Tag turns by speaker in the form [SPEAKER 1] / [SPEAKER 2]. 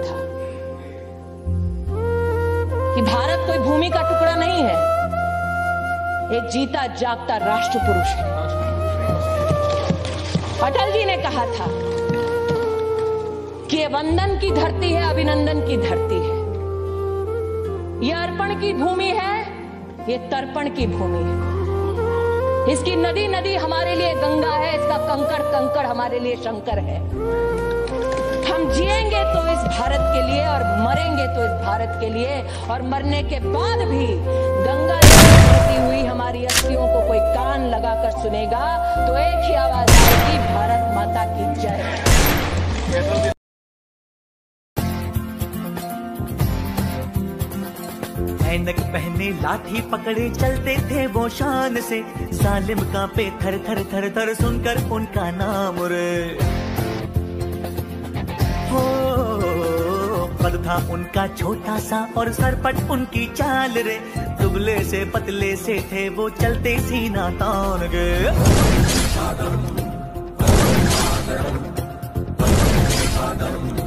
[SPEAKER 1] था कि भारत कोई भूमि का टुकड़ा नहीं है, एक जीता जागता राष्ट्र पुरुष है। अटल जी ने कहा था कि ये वंदन की धरती है, अभिनंदन की धरती है, ये अर्पण की भूमि है, ये तर्पण की भूमि है। इसकी नदी नदी हमारे लिए गंगा है, इसका कंकड़ कंकड़ हमारे लिए शंकर है। हम जिएंगे तो इस भारत के लिए और मरेंगे तो इस भारत के लिए, और मरने के बाद भी गंगा में बहती हुई हमारी अस्थियों को कोई कान लगाकर सुनेगा तो एक ही आवाज आएगी, भारत माता की जय।
[SPEAKER 2] ऐनक पहने लाठी पकड़े चलते थे वो शान से, सालिम कांपे थर थर थर थर सुनकर उनका नाम रे। हो कद था उनका छोटा सा और सरपट उनकी चाल रे, दुबले से पतले से थे वो चलते सीना तान गे।